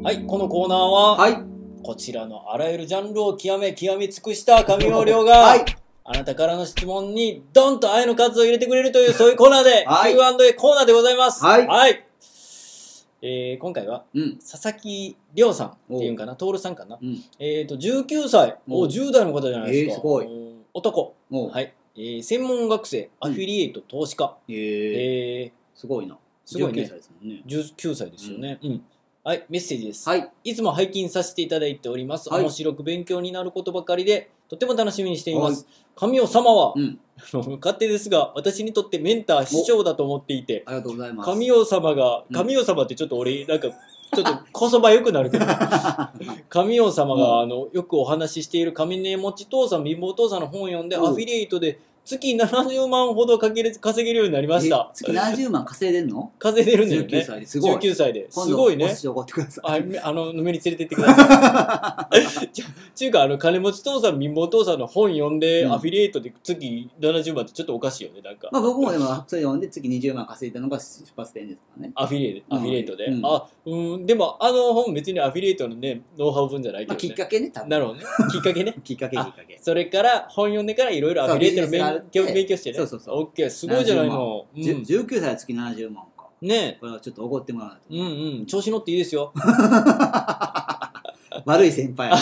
はい、このコーナーは、 はい。 こちらのあらゆるジャンルを極め尽くした神尾亮が、 はい。 あなたからの質問にドンと愛の数を入れてくれるというそういうコーナーで、 はい Q&A コーナーでございます。 はい。 今回は、 うん。 佐々木亮さんっていうんかな、徹さんかな。 うん。 19歳、10代の方じゃないですか。 すごい。 男。 おはい。専門学生、アフィリエイト、投資家。 すごいな。 すごいね。 19歳ですもんね。 19歳ですよね。うん。はい、メッセージです。 はい。 いつも拝見させていただいております。 はい面白く勉強になることばかりで、とても楽しみにしています。神尾様は、勝手ですが、私にとってメンター、師匠だと思っていて、 ありがとうございます。 神尾様ってちょっと俺、なんか、ちょっとこそばよくなるけど、神尾様がよくお話ししている神根持ち父さん、貧乏父さんの本を読んで、アフィリエイトで月70万ほど稼げるようになりました。 月70万稼いでんの？ 稼いでるんだよね。 19歳ですごい。 19歳で。すごいね。 お寿司おごってください。 飲みに連れてってください。ちゅうか、金持ち父さん、貧乏父さんの本読んで、アフィリエイトで月70万ってちょっとおかしいよね、なんか。 まあ僕もでもそれ読んで月20万稼いだのが出発点ですからね。 アフィリエイトで。でも本別にアフィリエイトのね、ノウハウ分じゃないけどね。 きっかけね、多分。 なるほどね。きっかけね。 きっかけ。 それから、本読んでからいろいろアフィリエイトの勉強してね。 そう。 オッケー、すごいじゃないの。 19歳で月70万か。 ねえ。 これはちょっとおごってもらわないと。 調子乗っていいですよ。 悪い先輩。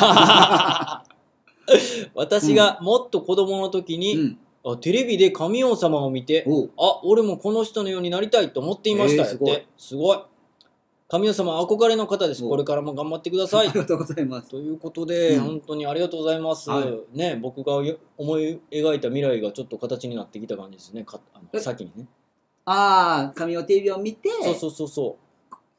私がもっと子供の時に、テレビで神王様を見て、俺もこの人のようになりたいと思っていましたよって。すごい。神尾様憧れの方です。これからも頑張ってください。 ありがとうございます。 ということで、本当にありがとうございます。ね、僕が思い描いた未来がちょっと形になってきた感じですね。先にね。 神尾 TV を見て、 そう。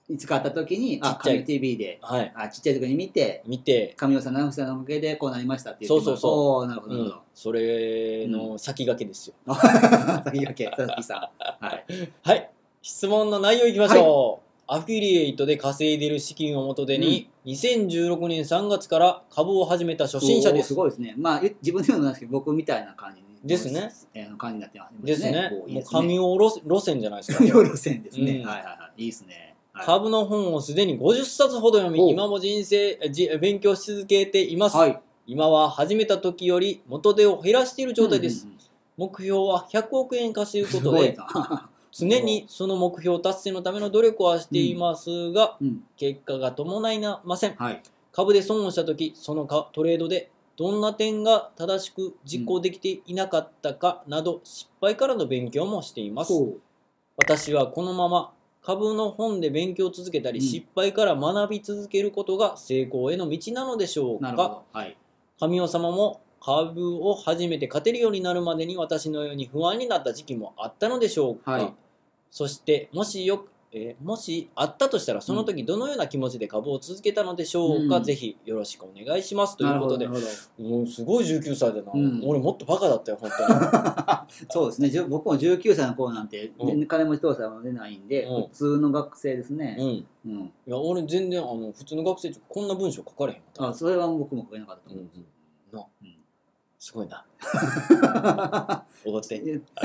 いつか会った時に、神尾 TV で、ちっちゃい時に見て、神尾さんのおかげでこうなりましたっていう。 そう。 なるほど。 それの先駆けですよ。 先駆け、佐々木さん。 はい。質問の内容いきましょう。アフィリエイトで稼いでる資金を元手に、2016年3月から株を始めた初心者です。 すごいですね。まあ、自分で言うのなんですけど、僕みたいな感じですね。 感じになってますね。 ですね。もう神尾路線じゃないですか。 神尾路線ですね。いいですね。 株の本をすでに50冊ほど読み、今も勉強し続けています。今は始めた時より元手を減らしている状態です。目標は100億円稼ぐことで、常にその目標達成のための努力はしていますが、結果が伴いません。株で損をした時、そのトレードでどんな点が正しく実行できていなかったかなど、失敗からの勉強もしています。私はこのまま株の本で勉強を続けたり、失敗から学び続けることが成功への道なのでしょうか。神尾様も株を始めて勝てるようになるまでに私のように不安になった時期もあったのでしょうか。そしてもしあったとしたらその時どのような気持ちで株を続けたのでしょうか。ぜひよろしくお願いしますということで、もうすごい19歳だな。俺もっとバカだったよ本当に。 そうですね。僕も19歳の頃なんて金持ち父さんは出ないんで普通の学生ですね。いや俺全然普通の学生こんな文章書かれへんかった。 それは僕も書けなかったと思う。 すごいな。踊って。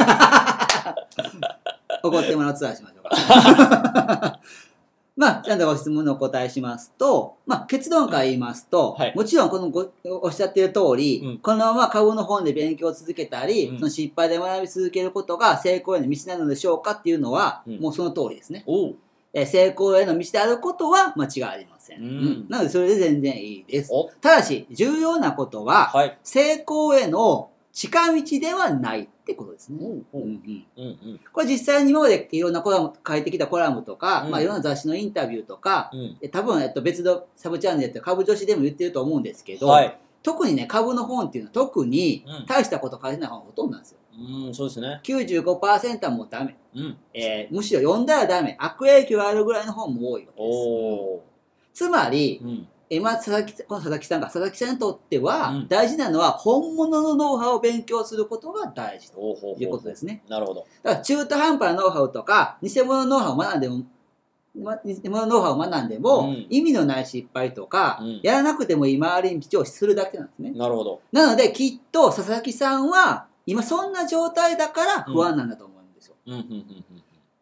怒ってもらうツアーしましょうか。まあ、ちゃんとご質問のお答えしますと、結論から言いますと、もちろんおっしゃっている通り、このまま株の本で勉強を続けたり、その失敗で学び続けることが成功への道なのでしょうかっていうのは、もうその通りですね。成功への道であることは間違いありません。なので、それで全然いいです。ただし、重要なことは、成功への近道ではないってことですね。これ実際に今までいろんなコラム、書いてきたコラムとか、いろんな雑誌のインタビューとか、多分別のサブチャンネルやって株女子でも言ってると思うんですけど、特にね、株の本っていうのは特に大したこと書いてない本がほとんどなんですよ。 そうですね。 95% はもうダメ。むしろ読んだらダメ。悪影響があるぐらいの本も多いわけです。つまり、佐々木さんにとっては、大事なのは本物のノウハウを勉強することが大事ということですね。 なるほど。 だから中途半端なノウハウとか、偽物のノウハウを学んでも、意味のない失敗とか、やらなくてもいい回り道をするだけなんですね。 なるほど。 なので、きっと佐々木さんは、今そんな状態だから不安なんだと思うんですよ。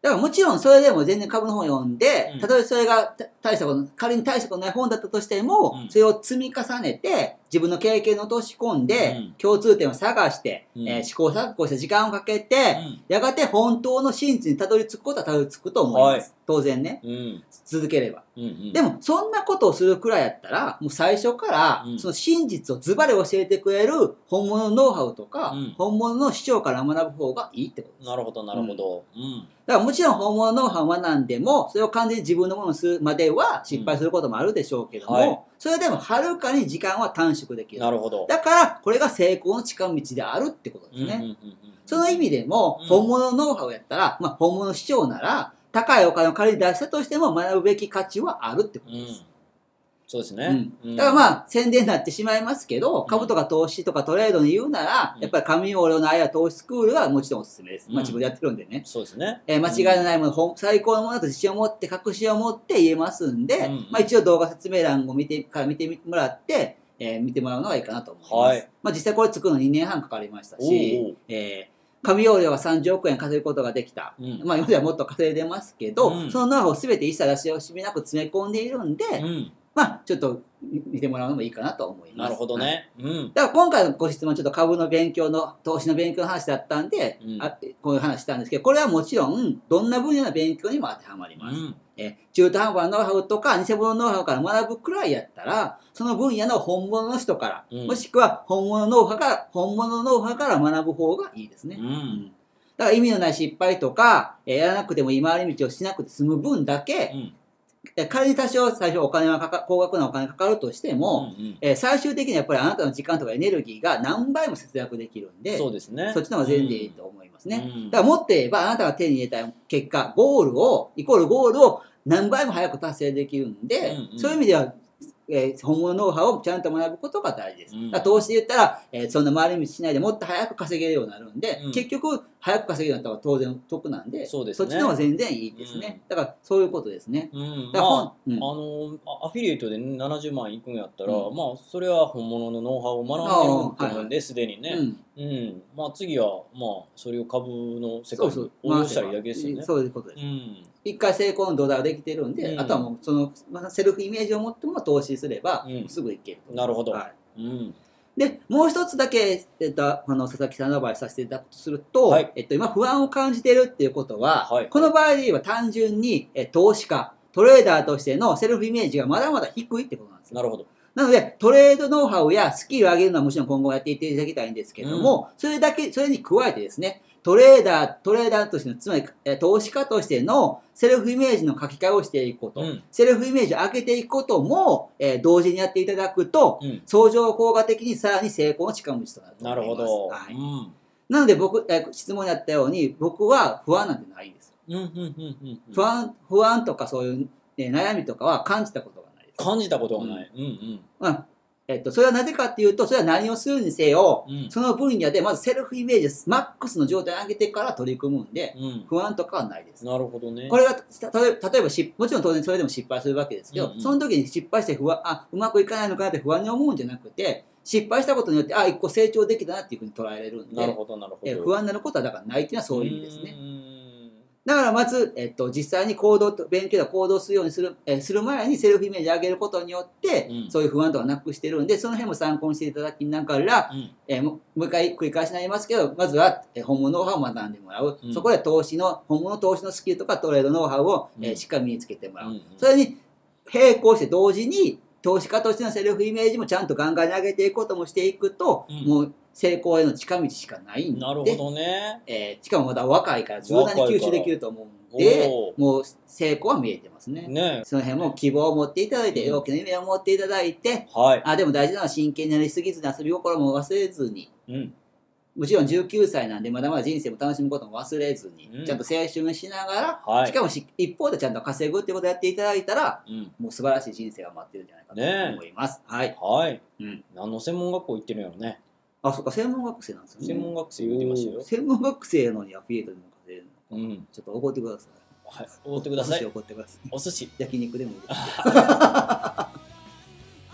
だからもちろんそれでも全然株の本を読んで、たとえそれが仮に大したことない本だったとしても、それを積み重ねて、自分の経験を落とし込んで、共通点を探して、試行錯誤して時間をかけて、やがて本当の真実にたどり着くことはたどり着くと思います。当然ね。続ければ。でも、そんなことをするくらいやったら、もう最初から、その真実をズバリ教えてくれる本物のノウハウとか、本物の師匠から学ぶ方がいいってことです。 なるほど、なるほど。 だからもちろん本物のノウハウを学んでも、それを完全に自分のものにするまでは失敗することもあるでしょうけども、それでもはるかに時間は短縮できる。 なるほど。 だから、これが成功の近道であるってことですね。その意味でも、本物のノウハウをやったら、まあ、本物の師匠なら、高いお金を借り出したとしても学ぶべき価値はあるってことです。 そうですね。 だからまあ、宣伝になってしまいますけど、株とか投資とかトレードに言うなら、やっぱり上大のあや投資スクールはもちろんおすすめです。まあ自分でやってるんでね。 そうですね。 間違いないもの、最高のものだと自信を持って、確信を持って言えますんで、まあ一応動画説明欄を見てもらって、見てもらうのがいいかなと思います。まあ実際これ作るの2年半かかりましたし、神容量が30億円稼ぐことができた。まあ今ではもっと稼いでますけど、そのノウハウを全て一切出し惜しみなく詰め込んでいるんで、まあちょっと見てもらうのもいいかなと思います。 なるほどね。 だから今回のご質問はちょっと株の勉強の、投資の勉強の話だったんで、こういう話したんですけど、これはもちろんどんな分野の勉強にも当てはまります。中途半端なノウハウとか偽物のノウハウから学ぶくらいやったら、その分野の本物の人から、もしくは本物のノウハウから学ぶ方がいいですね。だから意味のない失敗とか、やらなくてもいい回り道をしなくて済む分だけ、仮に多少最初高額なお金かかるとしても、最終的にやっぱりあなたの時間とかエネルギーが何倍も節約できるんで、そうですね。そっちの方が全然いいと思いますね。だからもっと言えば、あなたが手に入れた結果、イコールゴールを何倍も早く達成できるんで、そういう意味では、本物ノウハウをちゃんと学ぶことが大事です。投資で言ったら、そんな回り道しないでもっと早く稼げるようになるんで、結局早く稼げるようになったら当然得なんで、そっちの方が全然いいですね。だからそういうことですね。 まあ、アフィリエイトで70万いくんやったら、まあそれは本物のノウハウを学んでると思うんで、すでにね。まあ次はまあそれを株の世界に応用したらいいだけですよね。 そういうことです。一回成功の土台ができてるんで、あとはもうそのセルフイメージを持っても投資すればすぐいける。 なるほど。 で、もう一つだけ、佐々木さんのアドバイスさせていただくとすると、今不安を感じているっていうことは、この場合で言えば単純に投資家、トレーダーとしてのセルフイメージがまだまだ低いってことなんですよ。 なるほど。 なので、トレードノウハウやスキルを上げるのはもちろん今後やっていっていただきたいんですけれども、それに加えてですね、トレーダーとしての、つまり投資家としてのセルフイメージの書き換えをしていくこと、セルフイメージを上げていくことも、同時にやっていただくと、相乗効果的にさらに成功の近道となると思います。なるほど。なので質問にあったように、僕は不安なんてないんです。不安とかそういう、悩みとかは感じたことがないです。 感じたことがない。 それはなぜかっていうと、それは何をするにせよ、その分野でまずセルフイメージマックスの状態を上げてから取り組むんで、不安とかはないです。 なるほどね。 これが、例えばもちろん当然それでも失敗するわけですけど、その時に失敗してうまくいかないのかなって不安に思うんじゃなくて、失敗したことによって、一個成長できたなっていうふうに捉えられるんで、不安になることはだからないっていうのはそういう意味ですね。だからまず、実際に勉強で行動するようにする前にセルフイメージを上げることによって、そういう不安とかなくしてるんで、その辺も参考にしていただきながら、もう一回繰り返しになりますけど、まずは本物ノウハウを学んでもらう。そこで本物投資のスキルとかトレードノウハウを、しっかり身につけてもらう。それに並行して同時に、投資家としてのセルフイメージもちゃんとガンガンに上げていくこともしていくと、もう成功への近道しかないんで、 なるほどね。 しかもまだ若いから柔軟に吸収できると思うんで、もう成功は見えてますね。その辺も希望を持っていただいて、大きな夢を持っていただいて、でも大事なのは真剣になりすぎずに遊び心も忘れずに、もちろん19歳なんでまだまだ人生も楽しむことも忘れずに、ちゃんと青春しながら、しかも一方でちゃんと稼ぐってことをやっていただいたら、もう素晴らしい人生が待ってるんじゃないかと思います。 何の専門学校行ってるんやろね。 そっか、専門学生なんですよね。 専門学生言うてましたよ。 専門学生のにアフィリエイトでも稼げるのか。ちょっとおごってください。 おごってください。 おごってください。 お寿司。 焼肉でもいいです。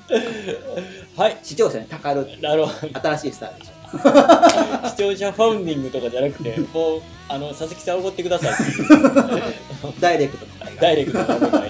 はい。 視聴者にたかる。 なるほど。新しいスターでしょ。 視聴者ファウンディングとかじゃなくて、もう、佐々木さんおごってください。 ダイレクトの。 ダイレクトのお願い。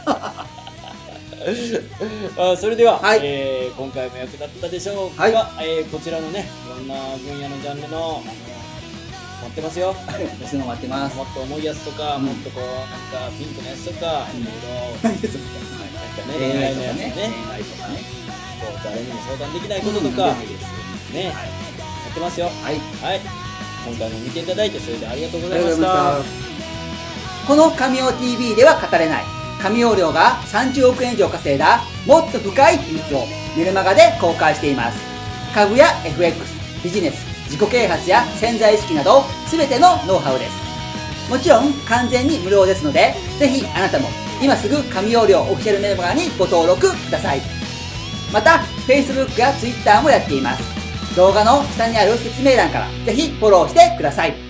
それでは、今回も役立ったでしょうか。こちらのね、いろんな分野のジャンルの待ってますよ。 私も待ってます。 もっと重いやつとか、もっとこうなんかピンクのやつとか、いろいろ恋愛のやつね、誰にも相談できないこととかね、やってますよ。はい。今回も見ていただいてそれでありがとうございました。 この神尾 TV では語れない神尾寮が30億円以上稼いだもっと深い秘密をメルマガで公開しています。株や FX、ビジネス、自己啓発や潜在意識など全てのノウハウです。もちろん完全に無料ですので、ぜひあなたも今すぐ神尾寮オフィシャルメルマガにご登録ください。また Facebook や Twitter もやっています。動画の下にある説明欄からぜひフォローしてください。